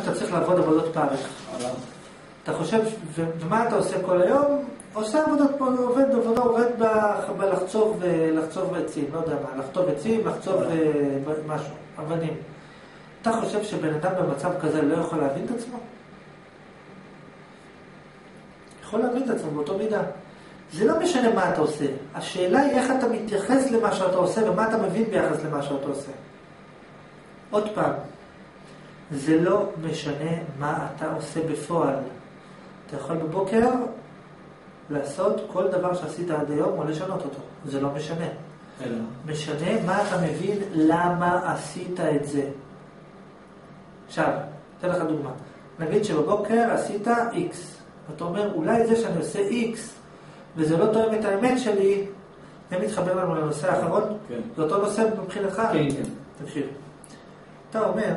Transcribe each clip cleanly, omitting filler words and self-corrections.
שאתה צריך לעבוד עבודות פרך. אתה חושב, ומה אתה עושה כל היום? עושה עבודות פה, עובד לחצוב עצים, לא יודע מה, לחטוב עצים, לחצוב משהו, אבנים. אתה חושב שבן אדם במצב כזה לא יכול להבין את עצמו? יכול להבין את עצמו באותו מידה. זה לא משנה מה אתה עושה. השאלה היא איך אתה מתייחס למה שאתה עושה ומה אתה מבין ביחס למה שאתה עושה. עוד פעם, זה לא משנה מה אתה עושה בפועל. אתה יכול בבוקר לעשות כל דבר שעשית עד היום או לשנות אותו. זה לא משנה. משנה מה אתה מבין למה עשית את זה. עכשיו, אתן לך דוגמה. נגיד שבבוקר עשית X. אתה אומר, אולי זה שאני עושה X וזה לא תואם את האמת שלי, זה מתחבר לנו לנושא האחרון? כן. זה אותו נושא מבחינתך? כן, כן. תקשיב. אתה אומר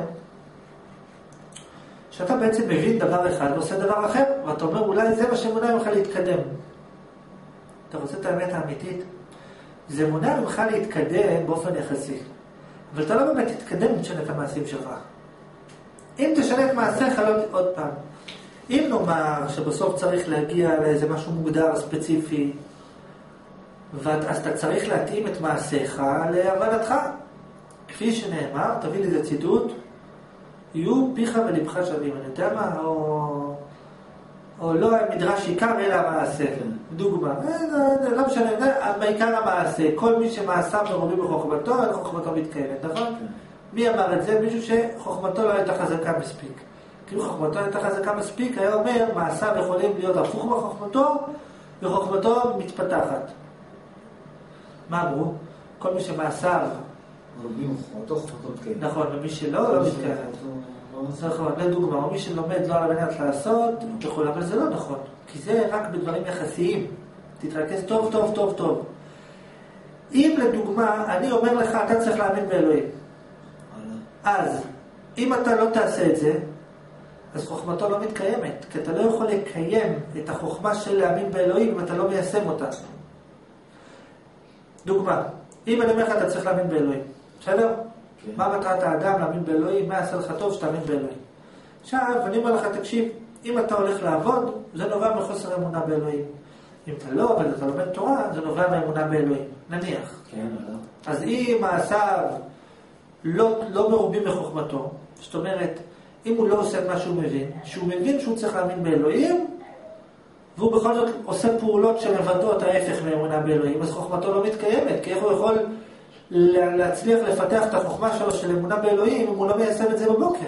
שאתה בעצם מבין דבר אחד ועושה דבר אחר, ואתה אומר, אולי זה מה שמונע ממך להתקדם. אתה רוצה את האמת האמיתית? זה מונע ממך להתקדם באופן יחסי. אבל אתה לא באמת תתקדם ותשנה את המעשים שלך. אם תשנה את מעשיך, לא עוד פעם. אם נאמר שבסוף צריך להגיע לאיזה משהו מוגדר ספציפי, אז אתה צריך להתאים את מעשיך להבנתך. כפי שנאמר, תביא לי איזה ציטוט, יהיו פיך ולבך שווים. אני יודע מה? או לא המדרש עיקר אלא המעשה. דוגמה. לא משנה, בעיקר המעשה. כל מי שמעשה מרובים בחוכמתו, אלא חוכמתו מתקיימת, נכון? מי אמר את זה? מישהו שחוכמתו לא הייתה חזקה מספיק. כאילו חוכמתו הייתה חזקה מספיק, היה אומר, מעשיו יכולים להיות הפוך מחוכמתו, וחוכמתו מתפתחת. מה אמרו? כל מי שמעשיו נכון, ומי שלא, לא מתקיימת. נכון, לדוגמה, או מי שלומד לא על המנת לעשות, יכול, אבל זה לא נכון, כי זה רק בדברים יחסיים. תתרכז טוב, טוב, טוב, טוב. אם לדוגמה, אני אומר לך, אתה צריך להאמין באלוהים. אז, אם אתה לא תעשה את זה, אז חוכמתו לא מתקיימת, כי אתה לא יכול לקיים את החוכמה של להאמין באלוהים אם אתה לא מיישם אותה. דוגמה, אם אני אומר לך, אתה צריך להאמין באלוהים. בסדר? כן. מה מטרת האדם להאמין באלוהים? מה יעשה לך טוב שתאמין באלוהים? עכשיו, אני אומר לך, תקשיב, אם אתה הולך לעבוד, זה נובע מחוסר אמונה באלוהים. אם אתה לא עובד, אתה לומד תורה, זה נובע מאמונה באלוהים. נניח. כן, אז אם מעשיו לא מרובים מחוכמתו, זאת אומרת, אם הוא לא עושה את מה שהוא מבין שהוא צריך להאמין באלוהים, והוא בכל זאת עושה פעולות שמבטאות ההפך מאמונה באלוהים, אז חוכמתו לא מתקיימת, כי איך הוא יכול להצליח לפתח את החוכמה שלו של אמונה באלוהים אם הוא לא מיישם את זה בבוקר?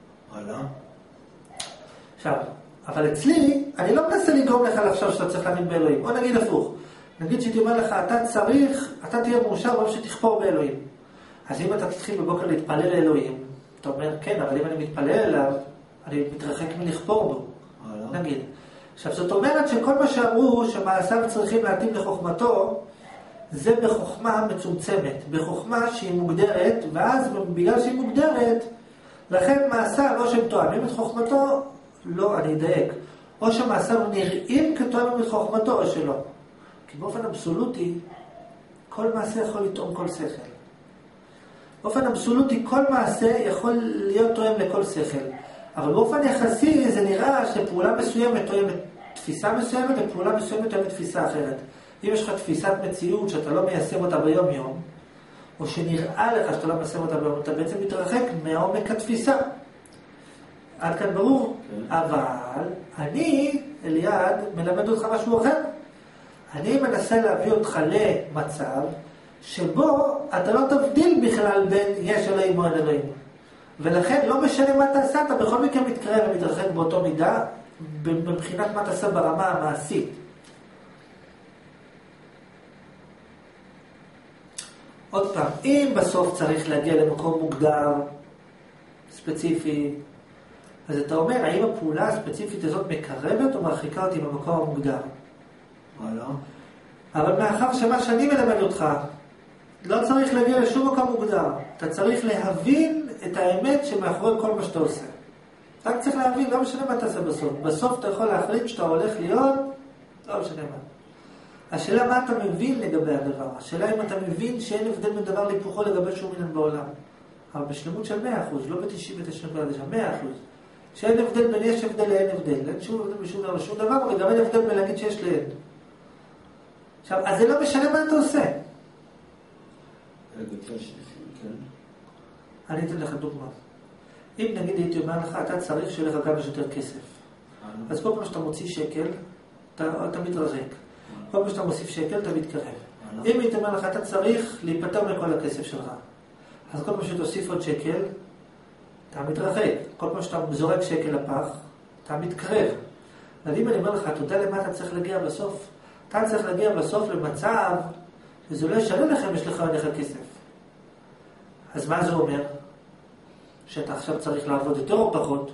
עכשיו, אבל אצלי, אני לא מנסה לגרום לך לחשוב שאתה צריך להאמין באלוהים. או נגיד הפוך, נגיד שהייתי אומר לך, אתה תהיה מאושר או שתכפור באלוהים. אז אם אתה תתחיל בבוקר להתפלל לאלוהים, אתה אומר, כן, אבל אם אני מתפלל אליו, אני מתרחק מלכפור בו. נגיד. עכשיו, זאת אומרת שכל מה שאמרו שמעשיו צריכים להתאים לחוכמתו, זה בחוכמה מצומצמת, בחוכמה שהיא מוגדרת, ואז בגלל שהיא מוגדרת, לכן מעשיו לא שהם תואמים את חוכמתו, לא, אני אדייק. או שמעשיו נראים כתואמים את חוכמתו או שלא. כי באופן אבסולוטי, כל מעשה יכול לטעום כל שכל. באופן אבסולוטי, כל מעשה יכול להיות תואם לכל שכל. אבל באופן יחסי, זה נראה שפעולה מסוימת תואמת תפיסה מסוימת, ופעולה מסוימת תואמת תפיסה אחרת. אם יש לך תפיסת מציאות שאתה לא מיישם אותה ביום יום, או שנראה לך שאתה לא מיישם אותה ביום יום, אתה בעצם מתרחק מעומק התפיסה. עד כאן ברור? אבל אני, אליעד, מלמד אותך משהו אחר. אני מנסה להביא אותך למצב שבו אתה לא תבדיל בכלל בין יש אלוהים או אין אלוהים. ולכן לא משנה מה תעשה, אתה בכל מקרה מתקרב ומתרחק באותו מידה, מבחינת מה תעשה ברמה המעשית. עוד פעם, אם בסוף צריך להגיע למקום מוגדר, ספציפי, אז אתה אומר, האם הפעולה הספציפית הזאת מקרבת או מרחיקה אותי במקום המוגדר? לא. אבל מאחר שמה שאני מלמד אותך, לא צריך להגיע לשום מקום מוגדר. אתה צריך להבין את האמת שמאחורי כל מה שאתה עושה. אתה צריך להבין, לא משנה מה אתה עושה בסוף. בסוף אתה יכול להחליט שאתה הולך להיות, לא משנה מה. השאלה מה אתה מבין לגבי הדבר. השאלה אם אתה מבין שאין הבדל בין דבר להיפוכו לגבי שום עניין בעולם. אבל בשלמות של 100%, לא ב-99%, 100%. שאין הבדל בין יש הבדל לאין הבדל. אין שום הבדל בשום דבר, וגם אין הבדל בין להגיד שיש לאין. עכשיו, אז זה לא משנה מה אתה עושה. אני אתן לך דוגמה. אם נגיד הייתי אומר לך, אתה צריך שיהיה לך כמה שיותר כסף. אז כל פעם שאתה מוציא שקל, אתה מתרחק. כל פעם שאתה מוסיף שקל, אתה מתקרב. אם הייתי אומר לך, אתה צריך להיפטר מכל הכסף שלך. אז כל פעם שתוסיף עוד שקל, אתה מתרחק. כל פעם שאתה זורק שקל לפח, אתה מתקרב. אז אם אני אומר לך, אתה יודע למה אתה צריך להגיע בסוף? אתה צריך להגיע בסוף למצב שזה לא ישנה לך אם יש לך עליך כסף. אז מה זה אומר? שאתה עכשיו צריך לעבוד יותר או פחות?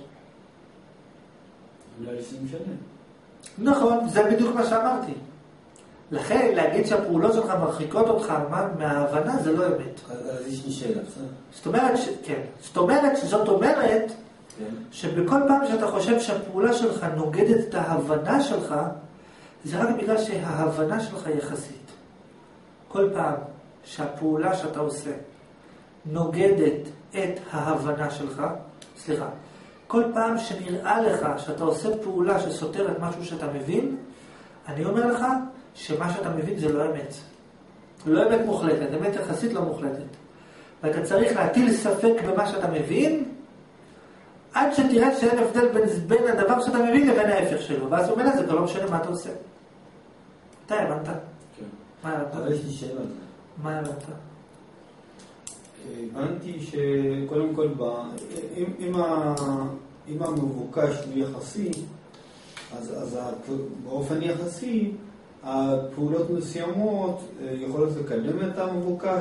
אולי זה משנה. נכון, זה בדיוק מה שאמרתי. לכן, להגיד שהפעולות שלך מרחיקות אותך מההבנה, זה לא אמת. אז יש לי שאלה, בסדר? זאת אומרת, שבכל פעם שאתה חושב שהפעולה שלך נוגדת את ההבנה שלך, זה רק בגלל שההבנה שלך יחסית. כל פעם שהפעולה שאתה עושה נוגדת את ההבנה שלך, כל פעם שנראה לך שאתה עושה פעולה שסותרת משהו שאתה מבין, אני אומר לך שמה שאתה מבין זה לא אמת. לא אמת מוחלטת, אמת יחסית לא מוחלטת. ואתה צריך להטיל ספק במה שאתה מבין, עד שתראה שאין הבדל בין הדבר שאתה מבין לבין ההפך שלו. ואז אומר לזה, לא משנה מה אתה עושה. אתה הבנת? כן. מה הבנת? אבל יש לי שאלה. מה הבנת? הבנתי שקודם כל, אם המבוקש הוא יחסי, אז באופן יחסי, הפעולות מסוימות יכולות לקדם את המבוקש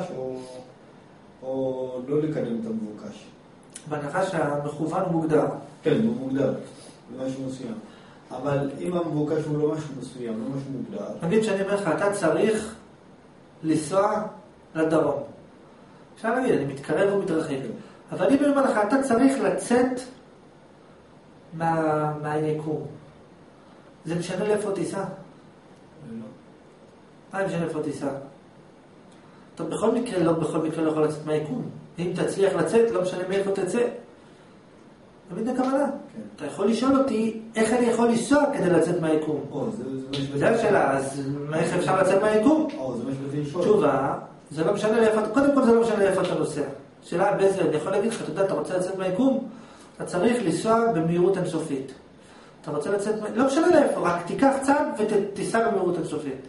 או לא לקדם את המבוקש. בהנחה שהמכוון הוא מוגדר. כן, הוא מוגדר, זה משהו מסוים. אבל אם המבוקש הוא לא משהו מסוים, לא משהו מוגדר. נגיד שאני אומר לך, אתה צריך לנסוע לדרום. אפשר להגיד, אני מתקרב ומתרחק. אבל אם אני אומר לך, אתה צריך לצאת מהיקום. זה משנה לאיפה תיסע? לא. מה משנה לאיפה תיסע? אתה בכל מקרה לא יכול לצאת מהיקום. אם תצליח לצאת, לא משנה מאיפה תצא. תמיד הכוונה. אתה יכול לשאול אותי, איך אני יכול לנסוע כדי לצאת מהיקום? זה השאלה, אז איך אפשר לצאת מהיקום? תשובה, זה לא משנה לאיפה, קודם כל זה לא משנה לאיפה אתה נוסע. שאלה באיזה, אני יכול להגיד לך, אתה יודע, אתה רוצה לצאת מהיקום? אתה צריך לנסוע במהירות אינסופית. אתה רוצה לצאת, לא משנה לאיפה, רק תיקח צד ותיסע במהירות אינסופית.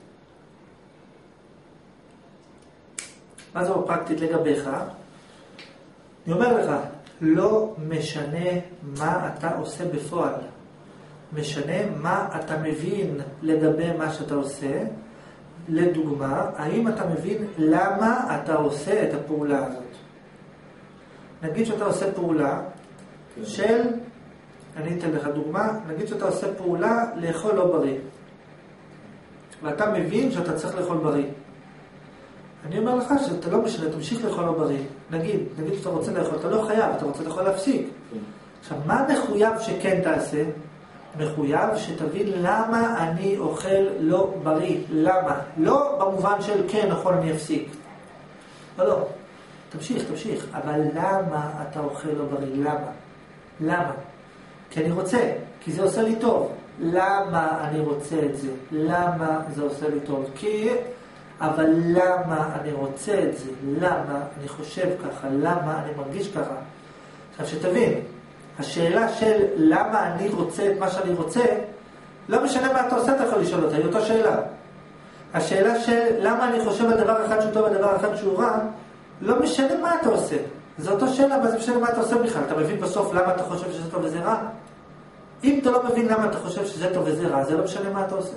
מה זה פרקטית לגביך? אני אומר לך, לא משנה מה אתה עושה בפועל. משנה מה אתה מבין לגבי מה שאתה עושה. לדוגמה, האם אתה מבין למה אתה עושה את הפעולה הזאת? נגיד שאתה עושה פעולה של, אני אתן לך דוגמה, נגיד שאתה עושה פעולה לאכול לא בריא. ואתה מבין שאתה צריך לאכול בריא. אני אומר לך שאתה לא משנה, תמשיך לאכול לא בריא. נגיד שאתה רוצה לאכול, אתה לא חייב, אתה רוצה לאכול להפסיק. עכשיו, מה מחויב שכן תעשה? מחויב שתבין למה אני אוכל לא בריא. למה? לא במובן של כן, נכון, אני אפסיק. לא. תמשיך. אבל למה אתה אוכל לא בריא? למה? כי אני רוצה, כי זה עושה לי טוב. למה אני רוצה את זה? למה זה עושה לי טוב? אבל למה אני רוצה את זה? למה אני חושב ככה? למה אני מרגיש ככה? עכשיו שתבין, השאלה של למה אני רוצה את מה שאני רוצה, לא משנה מה אתה עושה, אתה יכול לשאול אותה, היא אותה שאלה. השאלה של למה אני חושב על דבר אחד שהוא טוב ודבר אחד שהוא רע, לא משנה מה אתה עושה. זו אותה שאלה, אבל זה משנה מה אתה עושה בכלל. אתה מבין בסוף למה אתה חושב שזה טוב וזה רע? אם אתה לא מבין למה אתה חושב שזה טוב וזה רע, זה לא משנה מה אתה עושה.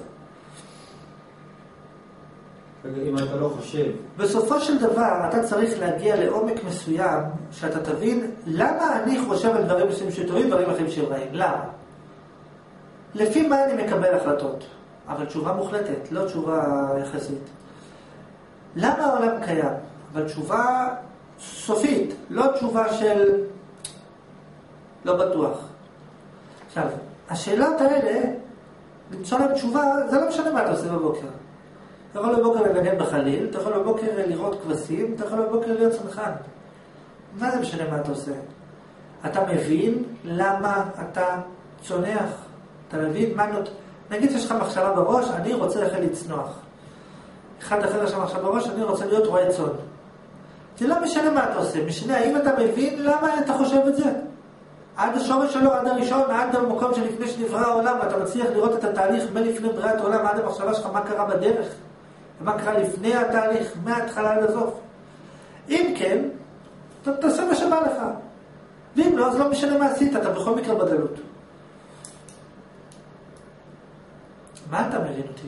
אם אתה לא חושב. בסופו של דבר, אתה צריך להגיע לעומק מסוים, שאתה תבין למה אני חושב על דברים מסוימים שטובים, דברים אחרים שרעים. למה? לפי מה אני מקבל החלטות? אבל תשובה מוחלטת, לא תשובה יחסית. למה העולם קיים? אבל תשובה סופית, לא תשובה של לא בטוח. עכשיו, השאלות האלה, למצוא להם תשובה, זה לא משנה מה אתה עושה בבוקר. אתה יכול בבוקר לנגן בחליל, אתה יכול בבוקר לראות כבשים, אתה יכול בבוקר להיות צנחן. מה זה משנה מה אתה עושה? אתה מבין למה אתה צונח. אתה מבין מה נגיד שיש לך מחשבה בראש, אני רוצה לכם לצנוח. אחד אחר יש לך מחשבה בראש, אני רוצה להיות רועה צאן. זה לא משנה מה אתה עושה, משנה האם אתה מבין למה אתה חושב את זה. עד השורש שלו, עד הראשון, עד המקום שלפני שנברא העולם, ואתה מצליח לראות את התהליך מלפני בריאת העולם, עד המחשבה שלך, מה קרה בדרך, ומה קרה לפני התהליך, מההתחלה עד הסוף. אם כן, אתה תעשה מה שבא לך. ואם לא, אז לא משנה מה עשית, אתה בכל מקרה בגלות. מה אתה מבין אותי?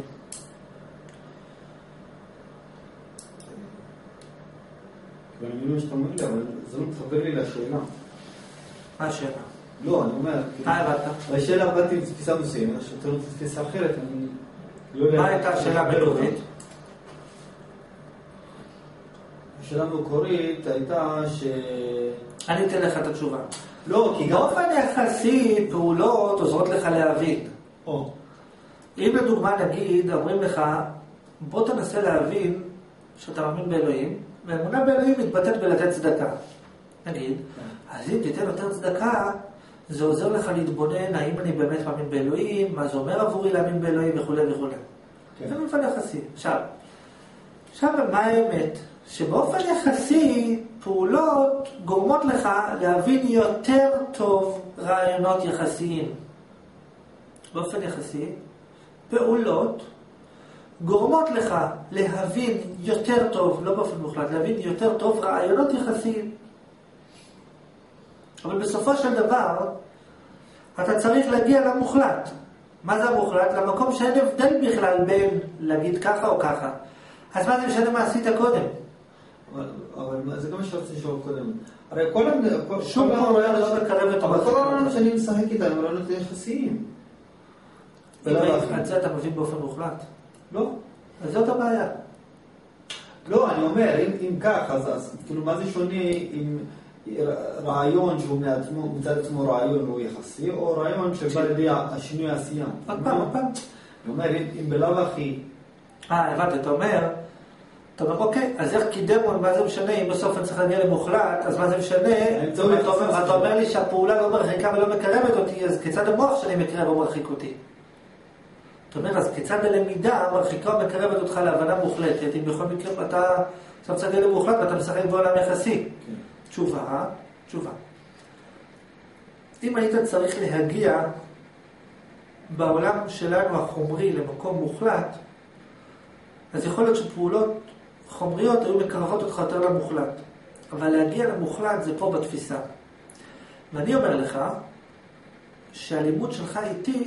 ואני מבין מה שאתה אומר לי, אבל זה לא מתחבר לי לשאלה. מה השאלה? לא, אני אומר... הבנת? השאלה באתי עם תפיסה מסוימת, שאתה רוצה תפיסה אחרת, אני לא יודע... מה הייתה השאלה המקורית? השאלה המקורית הייתה ש... אני אתן לך את התשובה. לא, כי גם... באופן יחסי, פעולות עוזרות לך להבין. אם לדוגמה נגיד, אומרים לך, בוא תנסה להבין שאתה מאמין באלוהים, והאמונה באלוהים מתבטאת בלתת צדקה. נגיד, אז אם תיתן יותר צדקה, זה עוזר לך להתבונן, האם אני באמת מאמין באלוהים, מה זה אומר עבורי להאמין באלוהים וכו' וכו'. זה באופן יחסי. עכשיו, מה האמת? שבאופן יחסי, פעולות גורמות לך להבין יותר טוב רעיונות יחסיים. באופן יחסי, פעולות גורמות לך להבין יותר טוב, לא באופן מוחלט, להבין יותר טוב רעיונות יחסיים. אבל בסופו של דבר, אתה צריך להגיע למוחלט. מה זה המוחלט? למקום שאין הבדל בכלל בין להגיד ככה או ככה. אז מה זה משנה מה עשית קודם? אבל זה גם מה שרציתי לשאול קודם. הרי כל שום פעולה לא מקרבת אותך. אבל כל העולם שאני משחק איתם, הם לא נותנים יחסיים. את זה אתה מבין באופן מוחלט? לא. אז זאת הבעיה. לא, אני אומר, אם כך, אז כאילו מה זה שונה אם רעיון שהוא מצד עצמו רעיון הוא יחסי, או רעיון שבא לידי השינוי העשייה? עוד פעם. אני אומר, אם בלאו הכי... הבנת, אתה אומר, אוקיי, אז איך קידמו, מה זה משנה, אם בסוף אני צריך להגיע למוחלט, אז מה זה משנה? אתה אומר לי שהפעולה לא מרחיקה ולא מקרבת אותי, אז כיצד המוח שלי מקרב או מרחיק אותי? זאת אומרת, אז כיצד הלמידה מרחיקה או מקרבת אותך להבנה מוחלטת, אם בכל מקרה אתה צריך להגיע למוחלט ואתה משחק בעולם יחסי? תשובה. אם היית צריך להגיע בעולם שלנו החומרי למקום מוחלט, אז יכול להיות שפעולות חומריות היו מקרבות אותך יותר למוחלט. אבל להגיע למוחלט זה פה בתפיסה. ואני אומר לך שהלימוד שלך איתי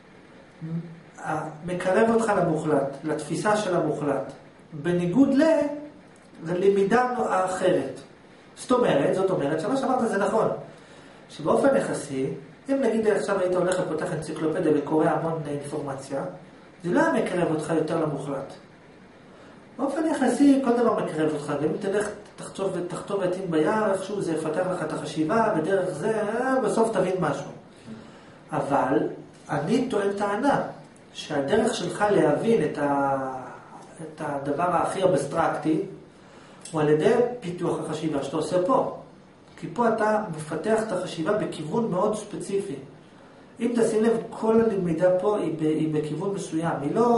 מקרב אותך למוחלט, לתפיסה של המוחלט. בניגוד ללמידה אחרת. זאת אומרת, שמה שאמרת זה נכון. שבאופן יחסי, אם נגיד עכשיו היית הולך לפותח אנציקלופדיה וקורא המון אינפורמציה, זה לא מקרב אותך יותר למוחלט. באופן יחסי, כל דבר מקרב אותך. גם אם תלך, תחתוב עטים ביער, איכשהו זה יפתח לך את החשיבה, ודרך זה, בסוף תבין משהו. אבל אני טוען טענה, שהדרך שלך להבין את הדבר הכי אבסטרקטי, הוא על ידי פיתוח החשיבה שאתה עושה פה. כי פה אתה מפתח את החשיבה בכיוון מאוד ספציפי. אם תשים לב, כל הלמידה פה היא בכיוון מסוים.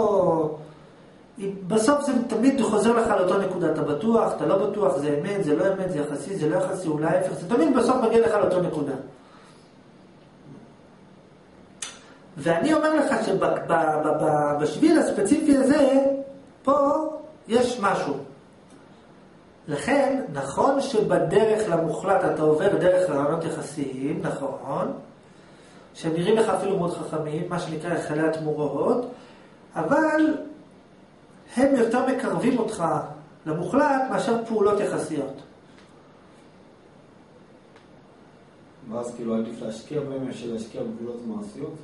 בסוף זה תמיד חוזר לך לאותו נקודה. אתה בטוח, אתה לא בטוח, זה אמת, זה לא אמת, זה יחסי, זה לא יחסי, אולי ההפך. זה תמיד בסוף מגיע לך לאותו נקודה. ואני אומר לך שבשביל הספציפי הזה, פה יש משהו. לכן, נכון שבדרך למוחלט אתה עובר דרך רעיונות יחסיים, נכון, שהם נראים לך אפילו מאוד חכמים, מה שנקרא החלי התמורות, אבל הם יותר מקרבים אותך למוחלט מאשר פעולות יחסיות. ואז כאילו עדיף להשקיע בהם מאשר להשקיע בפעולות מעשיות?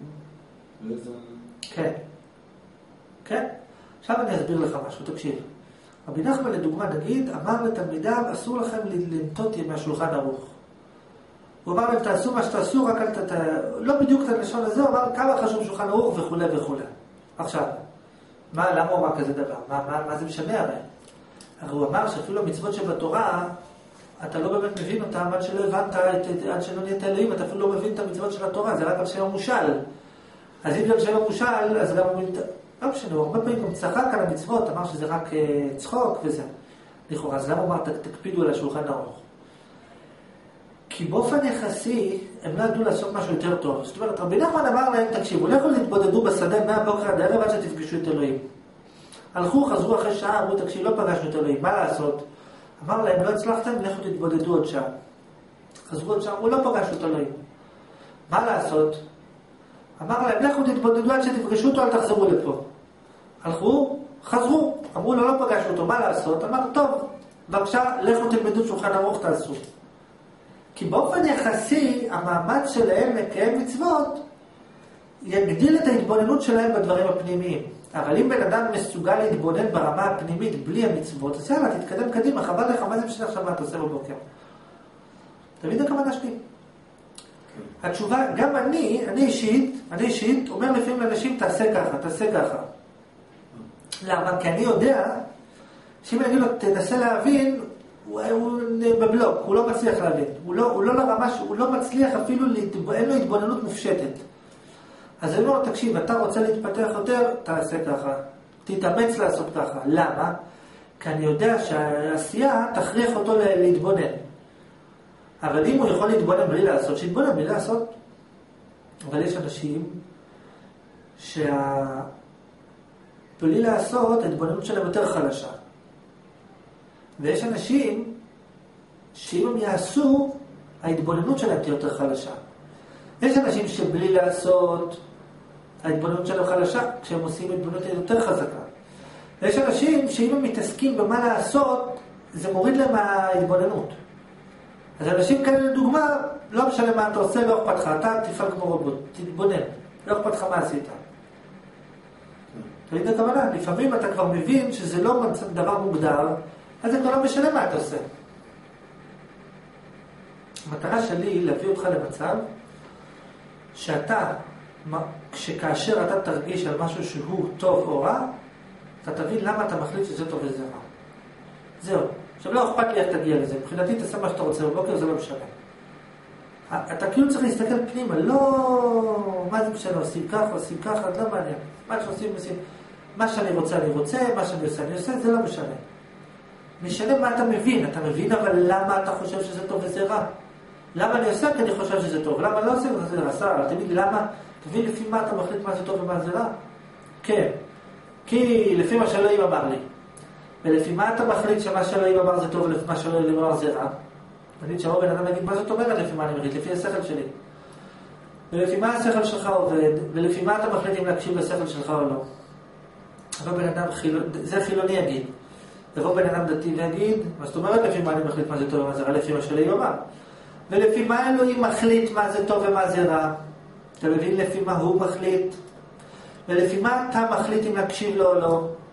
כן. עכשיו אני אסביר לך משהו, תקשיב. רבי נחמן לדוגמה נגיד, אמר לתלמידיו, אסור לכם לנטות מהשולחן ערוך. הוא אמר להם, תעשו מה שתעשו, רק לא בדיוק את הלשון הזה, הוא אמר כמה חשוב שולחן ערוך וכו' וכו'. עכשיו, למה הוא אמר כזה דבר? מה זה משנה הרי? הרי הוא אמר שאפילו המצוות שבתורה, אתה לא באמת מבין אותם עד שלא הבנת, עד שלא נהיית אלוהים, אתה אפילו לא מבין את המצוות של התורה, זה רק על שם המושל. אז אם גם שם המושל, אז גם לא משנה, הוא הרבה פעמים גם צחק על המצוות, אמר שזה רק צחוק וזה. לכאורה, אז למה אמר, תקפידו על השולחן ערוך? כי באופן יחסי, הם לא ידעו לעשות משהו יותר טוב. זאת אומרת, רבי נחמן אמר להם, תקשיבו, לכו להתבודדו בשדה מהבוקר עד הערב עד שתפגשו את אלוהים. הלכו, חזרו אחרי שעה, אמרו, תקשיב, לא פגשנו את אלוהים, מה לעשות? אמר להם, לא הצלחתם, לכו תתבודדו עוד שעה. חזרו עוד שעה, אמרו, לא פגשנו את אלוהים. מה לעשות? אמר להם, לכו תתבודדו עד שתפגשו אותו, אל תחזרו לפה. הלכו, חזרו, אמרו לו, לא פגשנו אותו, מה לעשות? אמר, טוב, בבקשה, לכו תלמדו שולחן ערוך, תעשו. כי באופן יחסי, המאמץ שלהם לקיים מצוות יגדיל את ההתבוננות שלהם בדברים הפנימיים. אבל אם בן אדם מסוגל להתבונן ברמה הפנימית בלי המצוות, אז יאללה, תתקדם קדימה, חבל לך, מה זה משנה עכשיו מה אתה עושה בבוקר? תמיד הכוונה שלי. התשובה, גם אני אישית, אומר לפעמים לאנשים, תעשה ככה, תעשה ככה. למה? כי אני יודע, שאם אני אגיד לו, תנסה להבין, הוא בבלוק, הוא לא מצליח להבין. הוא לא לרמה, הוא לא מצליח אפילו, אין לו התבוננות מופשטת. אז אני אומר, תקשיב, אתה רוצה להתפתח יותר, תעשה ככה. תתאמץ לעשות ככה. למה? כי אני יודע שהעשייה תכריח אותו להתבונן. אבל אם הוא יכול להתבונן בלי לעשות, שיתבונן בלי לעשות. אבל יש אנשים בלי לעשות, ההתבוננות שלהם יותר חלשה. ויש אנשים שאם הם יעשו, ההתבוננות שלהם תהיה יותר חלשה. יש אנשים שבלי לעשות, ההתבוננות שלהם חלשה, כשהם עושים התבוננות יותר חזקה. ויש אנשים שאם הם מתעסקים במה לעשות, זה מוריד להם ההתבוננות. אז אנשים כאלה לדוגמה, לא משנה מה אתה עושה, לא אכפת לך, אתה תפעל כמו רובוט, תתבונן, לא אכפת לך מה עשית. תראי את הכוונה, לפעמים אתה כבר מבין שזה לא דבר מוגדר, אז זה כבר לא משנה מה אתה עושה. המטרה שלי להביא אותך למצב שאתה, כאשר אתה תרגיש על משהו שהוא טוב או רע, אתה תבין למה אתה מחליט שזה טוב וזה רע. זהו. עכשיו לא אכפת לי איך תגיע לזה. מבחינתי תעשה מה שאתה רוצה בבוקר, זה לא משנה. אתה כאילו צריך להסתכל פנימה, לא מה זה משנה, עושים ככה, לא מעניין. מה שעושים, מה שאני רוצה, מה שאני עושה, זה לא משנה. משנה מה אתה מבין, אבל למה אתה חושב שזה טוב וזה רע? למה אני עושה? כי אני חושב שזה טוב. למה לא עושה? זה רע. תמיד למה? תבין לפי מה אתה מחליט מה זה טוב ומה זה רע? כן. כי לפי מה שאלוהים אמר לי. ולפי מה אתה מחליט שמה שאלוהים אמר זה טוב ולפי מה שאלוהים אמר זה רע? תגיד שהרוב בן אדם יגיד מה זאת אומרת לפי מה אני מחליט? לפי השכל שלי. ולפי מה השכל שלך עובד? ולפי מה אתה מחליט אם להקשיב לשכל שלך או לא? אבל בן אדם זה חילוני יגיד. יבוא בן אדם דתי ויגיד, מה זאת אומרת לפי מה אני מחליט מה זה טוב ומה זה רע? לפי מה שאלוהים אמר. ולפי מה אלוהים מחליט מה זה טוב ומה זה רע? אתה מבין לפי מה הוא מחליט? ולפי מה אתה מחליט אם להקשיב לו או לא?